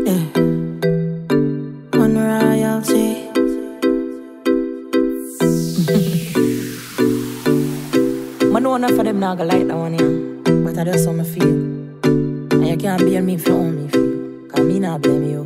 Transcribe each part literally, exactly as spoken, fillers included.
Yeah. On royalty. I know enough of them not gonna like that one, yeah. But I just how I feel. And you can't blame me if you own me feel. Cause me not blame you.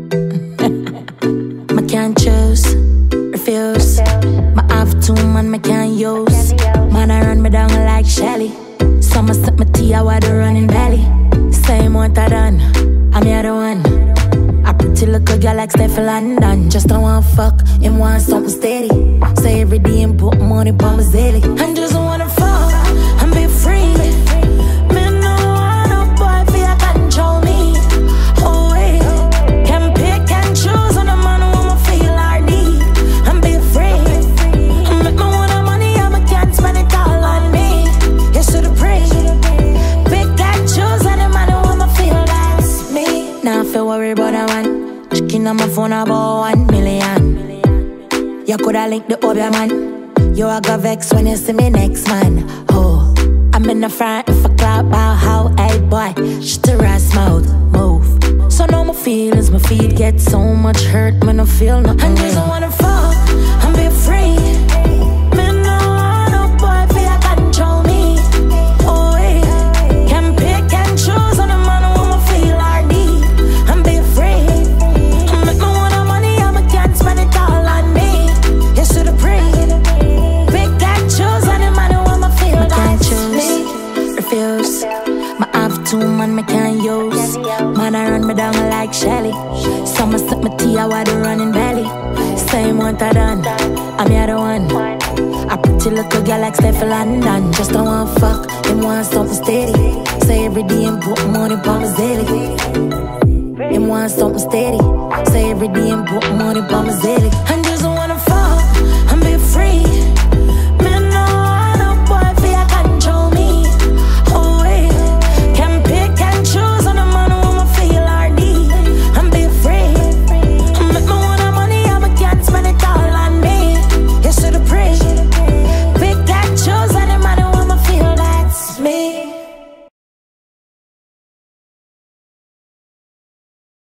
I can't choose, refuse. I have two man I can't use. Man I run me down like Shelly. Some sip my tea, I want the running belly. Same what I done, I'm the other one. I pretty little girl like Steph London. Just don't want fuck, him want something steady. Say every day and put money on my Zelle. I just wanna fuck and be free. Me no want no boy for you control me. Oh wait, can pick and choose on the man who I'ma feel or need. And be free. I make me want the money, I can't spend it all on me. You shoulda prayed. Pick and choose on the man who I'ma feel that's me. Now I feel worried about that one. Checking on my phone about one million. You coulda linked the other man. You a go vex when you see me next man. Oh, I'm in the front if I clap about how, hey boy, shut your ass mouth, move. So now my feelings, my feet get so much hurt when I feel nothing. I just wanna fuck and be free. Me no want no boy for you control me. Oh yeah, can pick and choose on the man who I'ma feel or need. And be free. I make me want the money, I can't spend it all on me. You shoulda prayed. Two man me can't use. Man I run me down like Shelly. Some sip my tea, I want the running belly. Same what I done, I'm the other one. I pretty little girl like Steph London. Just don't want fuck, him want something steady. Say every day and put money on my Zelle. Him want something steady. Say every day and put money on my Zelle.